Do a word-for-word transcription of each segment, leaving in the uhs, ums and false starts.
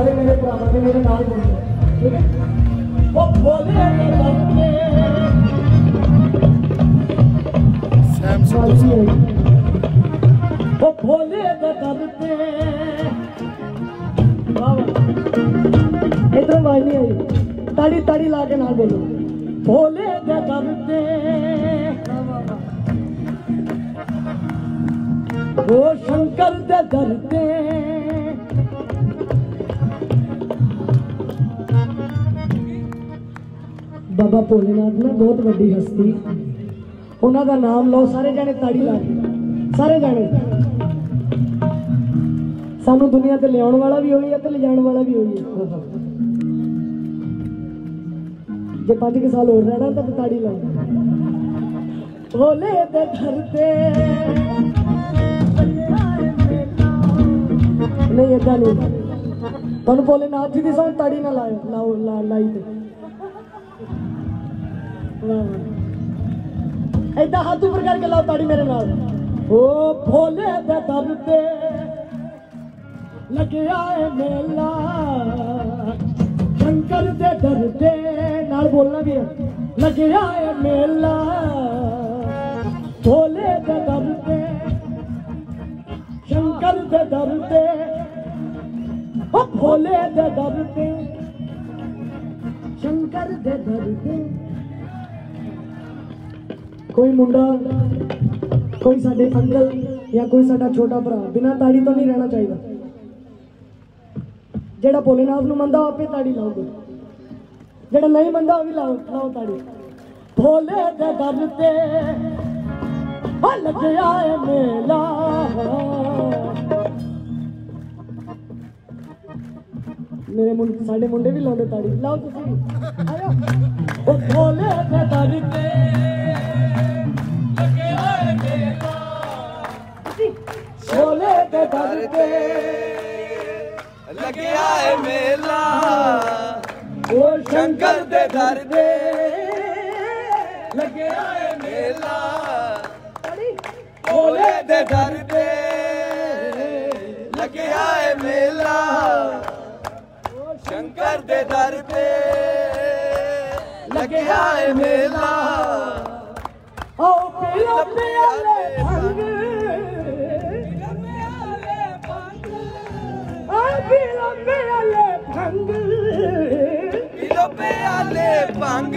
सारे मेरे भरावां ने मेरे नाल बोलना, ठीक है? ओ भोले दे सैम सिद्धू साहब ओ भोले दे दर ते इधर आवाज नहीं आई, ताड़ी ताड़ी ला के नाल बोलो। भोले दे दर ते ओ शंकर दे दर ते बाबा भोलेनाथ ने बहुत वड्डी हस्ती, उन्हों का नाम लो सारे जाने ताड़ी ला के, सारे जाने। सानू दुनिया ते लियाउण वाला भी होई है ते ले जाण वाला भी होई है। जे पांच के साल और रहना तो ताड़ी ला। भोले दे घर ते नहीं ऐसा नहीं, तुहानू भोलेनाथ जी की सौं ताड़ी ना लाओ लाओ ला लाई ते ऐदा हाथ ऊपर करके लाओ ताड़ी मेरे नाल। ओ भोले दे दर ते लगे आए मेला, शंकर दे दर ते नाल बोलना भी है, लगे आए मेला। भोले दे दर ते शंकर दे दर ते ओ भोले दे दर ते शंकर दे दर ते। कोई मुंडा कोई साडे अंकल या कोई साडा छोटा भरा बिना ताड़ी तो नहीं रहना चाहिए। जेड़ा भोलेनाथ नूं मनदा आपे ताड़ी लाओगे, जेड़ा नहीं मनदा वो भी लाओ लाओ ताड़ी। भोले दे दर ते ओ लगे आए मेला, मेरे मुंडे साडे मुंडे भी लाउंदे ताड़ी, लाओ तुसीं भी आयो। ओ भोले दे दर ते भोले दे दर ते लगे आए मेला, ओ शंकर दे दर ते लगे आए मेला। भोले दे दर ते लगे आए मेला, शंकर दे दर ते लगे आए मेला। ओ पीलो प्याले भंग, पीलो प्याले भंग, पीलो प्याले भंग।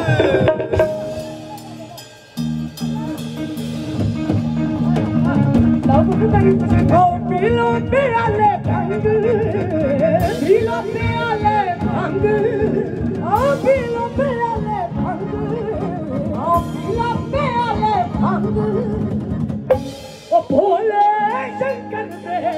ओ पीलो प्याले भंग, पीलो प्याले भंग, ओ पीलो प्याले भंग, ओ पीलो प्याले भंग। ओ भोले शंकर दे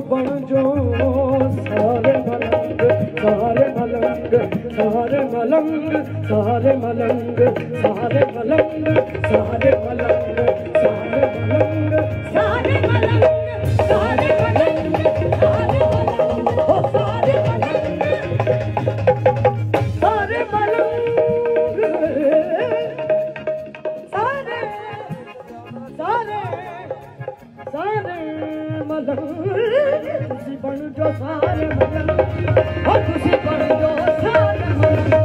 बन जो सारे मलंग सारे मलंग सारे मलंग सारे मलंग सारे मलंग सारे मलंग सारे मलंग सारे मलंग सारे मलंग सारे मलंग ओ सारे मलंग सारे मलंग सारे सारे सारे मलंग तुसी बन जो सारे मलंग ओ तुसी बन जो सारे मलंग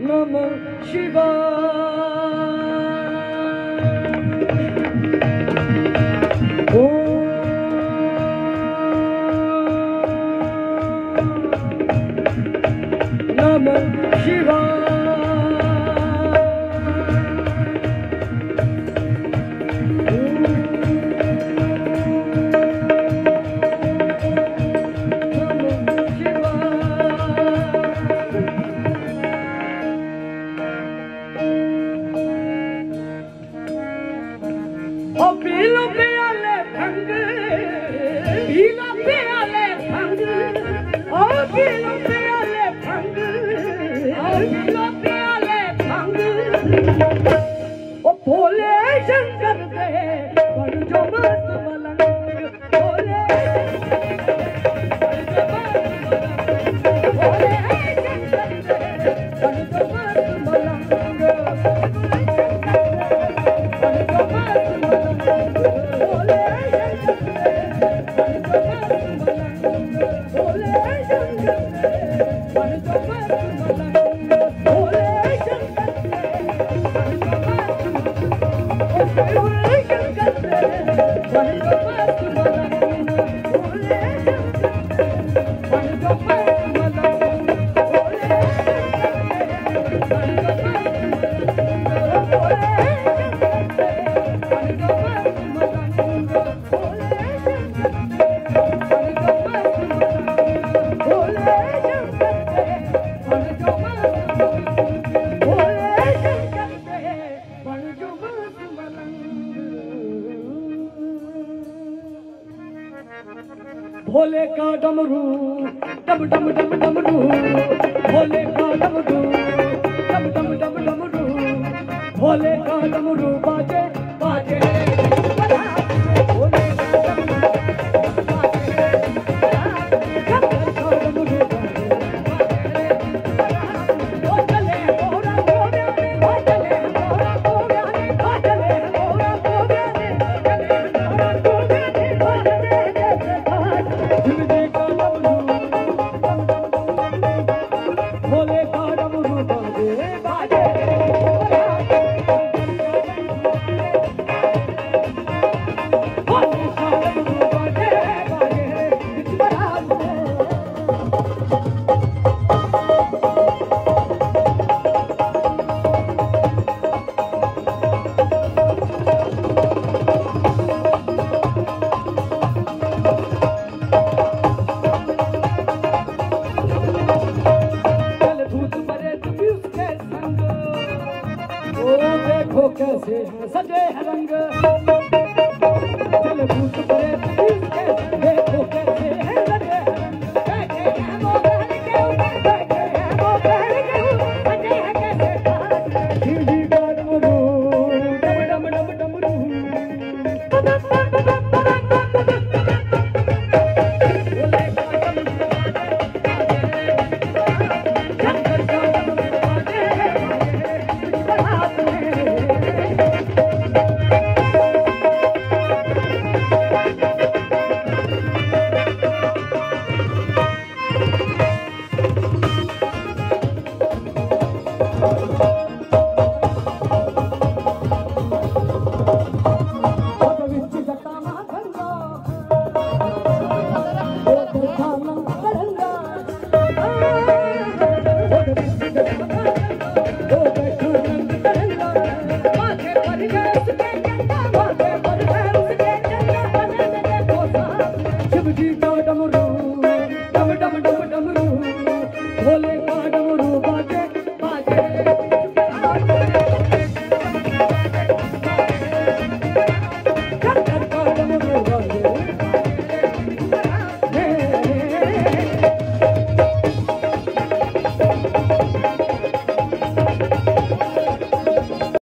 नमः शिवाय। नमः शिवाय। पीलो प्याले भंग, पीलो प्याले भंग, ओ पीलो प्याले भंग, ओ पीलो प्याले भंग, ओ भोले शंकर दे बन जो मस्त मलंग, भोले भोले शंकर दे बन जो मस्त मलंग, भोले का डमरू डम डम डम डमरू, भोले का डमरू डम डम डम डमरू, भोले का डमरू बाजे बाजे, भोले का डमरू बाजे डमरू ओ चले मोरा मोरा ओ चले मोरा मोरा ओ चले मोरा मोरा चले मोरा मोरा भोले का डमरू बाजे बाजे, कैसे हैं सजे हैं रंग, चल भूत प्रेत इसके देखो कैसे हैं सजे हैं रंग, बैठे हैं वो बहन के ऊपर, बैठे हैं वो बहन के ऊपर, सजे हैं कैसे काज, हिंदी का डमरू डम डम डम डमरू, भोले का डमरू शंकर का डमरू बाजे बाजे शिव जी का डमरू डम डम डम डमरू, भोले